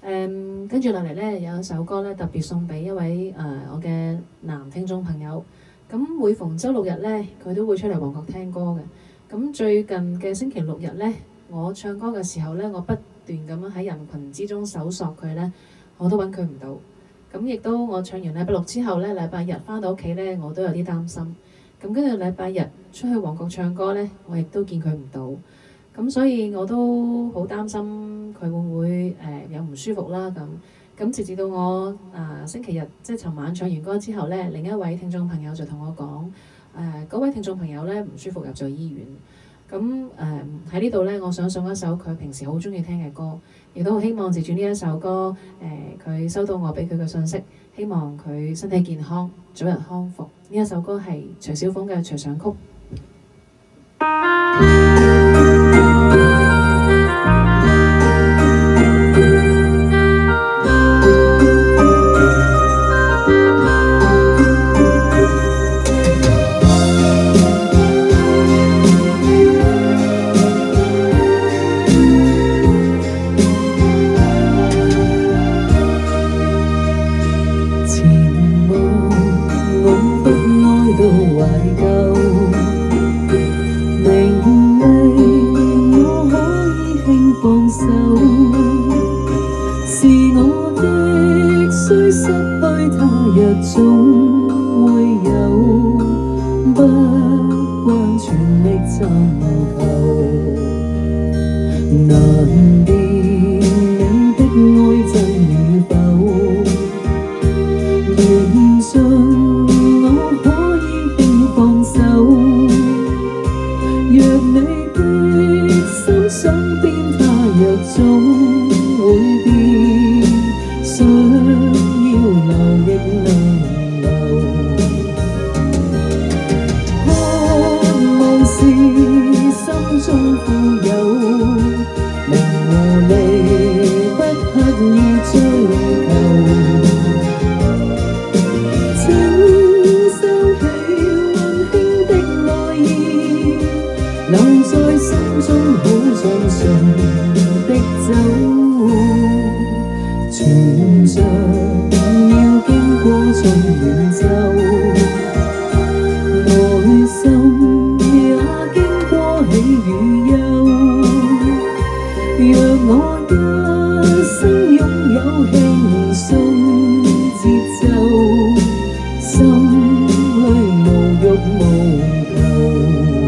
跟住落嚟呢，有一首歌呢，特別送俾一位我嘅男聽眾朋友。咁每逢週六日呢，佢都會出嚟旺角聽歌嘅。咁最近嘅星期六日呢，我唱歌嘅時候呢，我不斷咁樣喺人群之中搜索佢呢，我都揾佢唔到。咁亦都我唱完禮拜六之後呢，禮拜日返到屋企呢，我都有啲擔心。咁跟住禮拜日出去旺角唱歌呢，我亦都見佢唔到。咁所以我都好擔心佢會唔會有唔舒服啦。咁直至到我星期日即係尋晚唱完歌之後呢，另一位聽眾朋友就同我講，嗰位聽眾朋友呢唔舒服入咗醫院。咁喺呢度呢，我想送一首佢平時好鍾意聽嘅歌，亦都好希望藉住呢一首歌，佢收到我俾佢嘅信息，希望佢身體健康，早日康復。呢一首歌係徐小鳳嘅《隨想曲》。 是我的雖失去他日總會有，不慣全力尋求，難辨你的愛真與否，緣盡我可以輕放手，若你的心想變他日總會變，想要留亦能留，渴望是心中富有，名和利不刻意追求，請收起溫馨的愛意，留在心中好像純的酒，存着要經過盡遠走，內心也經過喜與憂，讓我一生擁有輕鬆節奏，心裏無欲無求。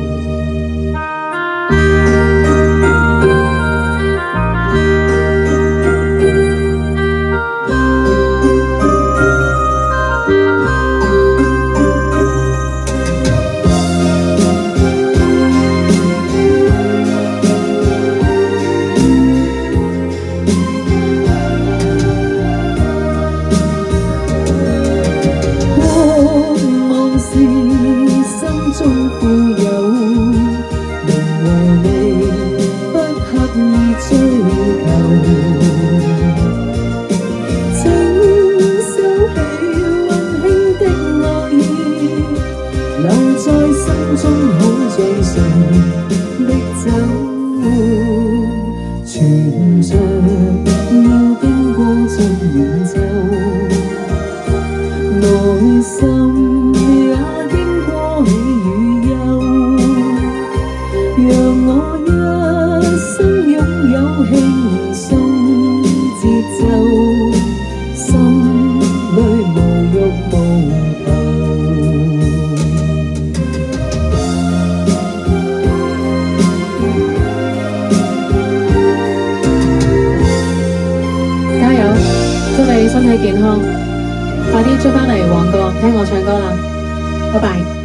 中富有，名和利不刻意追求，請收起溫馨的愛意，留在心中好像純的酒，存着要經過盡遠走，內心也經過喜與憂，讓我一生擁有輕鬆節奏，心裏無欲無求。 加油！祝你身體健康，快啲出返嚟旺角聽我唱歌啦！拜拜。